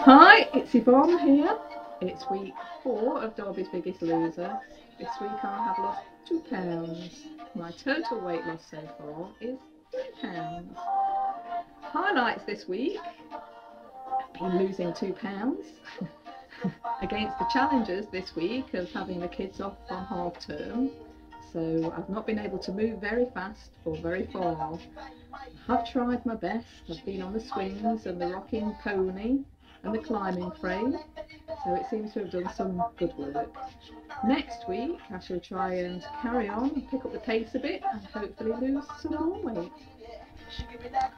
Hi, it's Yvonne here. It's week 4 of Derby's Biggest Loser. This week I have lost 2 pounds. My total weight loss so far is 3 pounds. Highlights this week: I've been losing 2 pounds against the challenges this week of having the kids off on half term. So I've not been able to move very fast or very far. I have tried my best. I've been on the swings and the rocking pony and the climbing frame, so it seems to have done some good work. Next week I shall try and carry on and pick up the pace a bit and hopefully lose some more weight.